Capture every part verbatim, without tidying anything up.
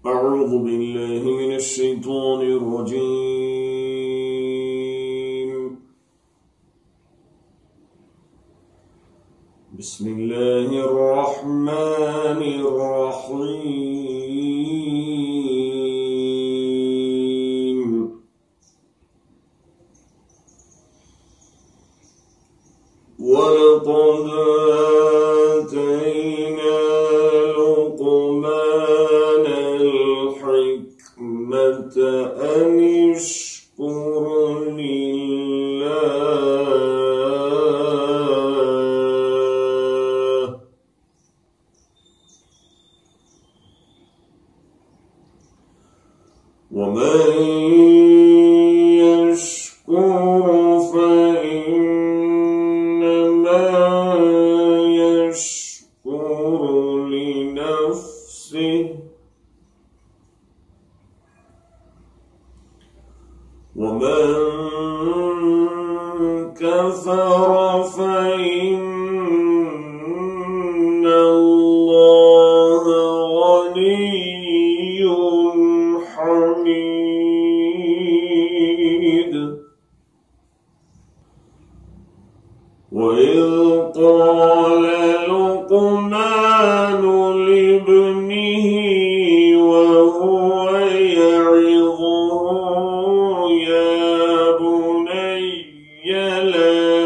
أعوذ بالله من الشيطان الرجيم. بسم الله الرحمن الرحيم. ولقد آتينا لقمان الحكمة أن اشكر لله ومن يشكر فإنما يشكر لنفسه ومن كفر فإن الله غني حميد. وإذ قال لقمان لابنه وهو يعظه يا بني لا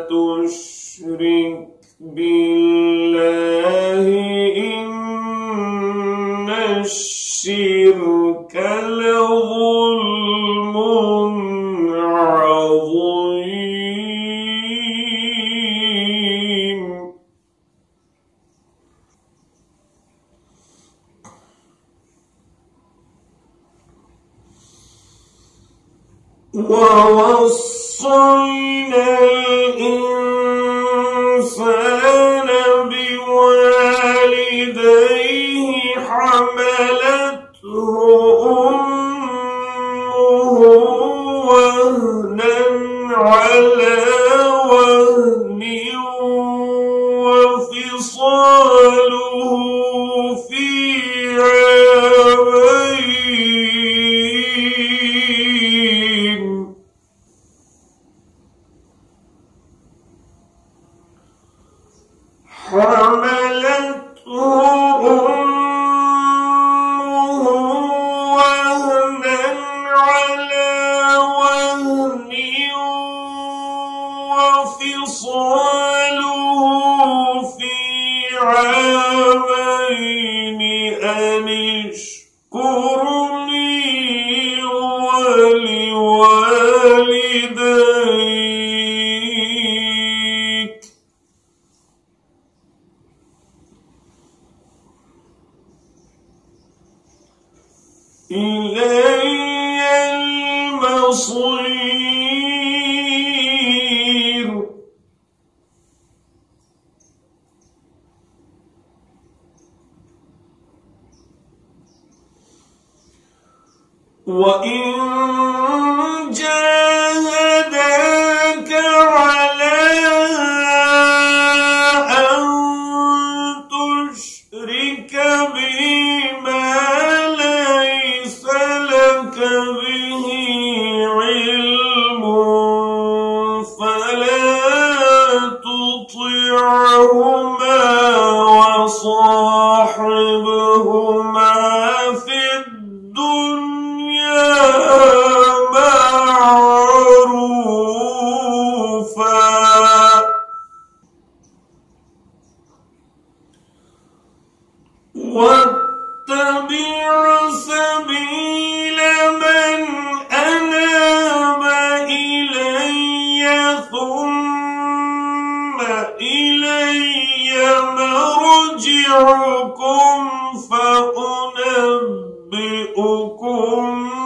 تشرك بالله إن الشرك لظلم عظيم. ووصينا الإنسان بوالديه حملته أمه وهنا على وهن وفصاله في عامين حملته أمه وهنا على وهن وفصاله في عامين أن اشكر لي ولوالديك إلي المصير. وإن جاهداك على أن تشرك بما ليس لك به علم فلا تطعهما وصاحبهما في الدنيا معروفا واتبع سبيل من أناب إلي ثم إلي مرجعكم فأنبئكم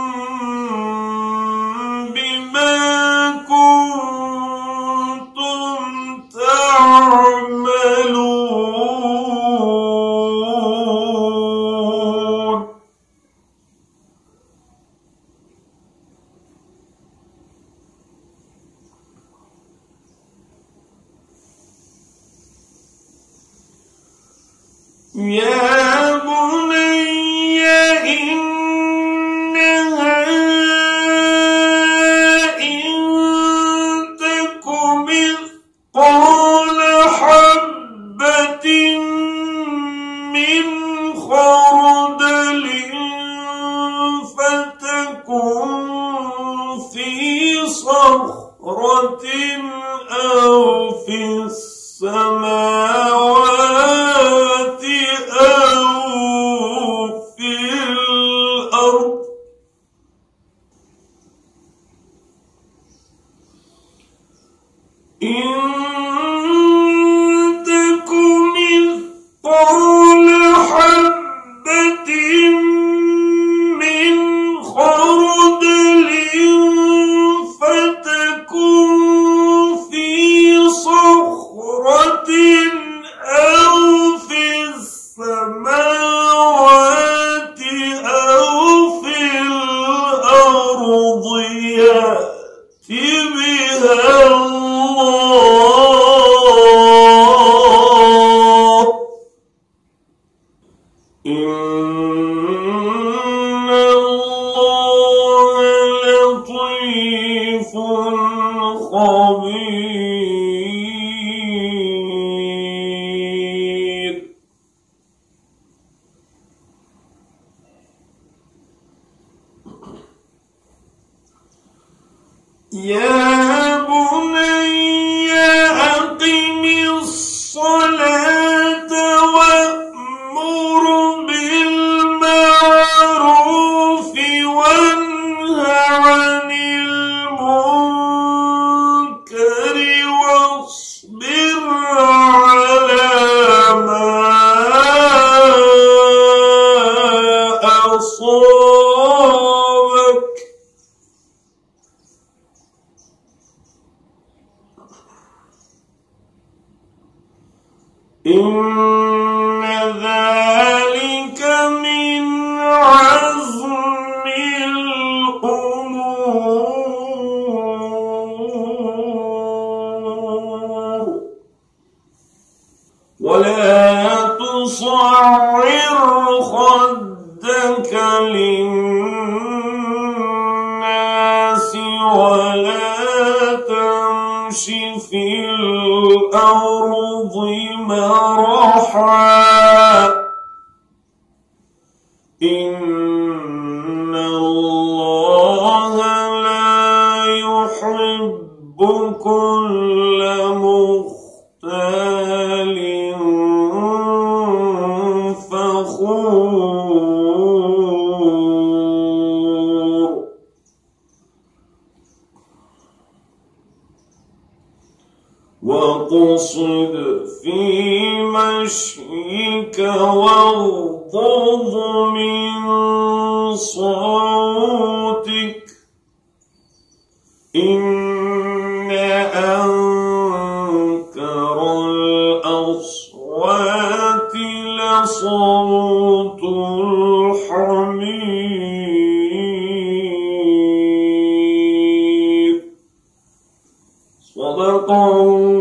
بما كنتم تعملون. يا بني صخرة أو في السماوات أو في الأرض إن تك مثقال حبة من خردل فتكن في صخرة أو في السماوات أو في الأرض يأت بها الله إن الله لطيف خبير. يا بني أقم الصلاة وأمر بالمعروف وانه عن المنكر واصبر على ما أصابك إن ذلك من عزم الأمور ولا تصعر خدك للناس ولا تمش في الأرض مرحا إن الله لا يحب كل مختال فخور. واقصد في مشيك واغضض من صوتك إن أنكر الأصوات لصوت الحمير. صدق الله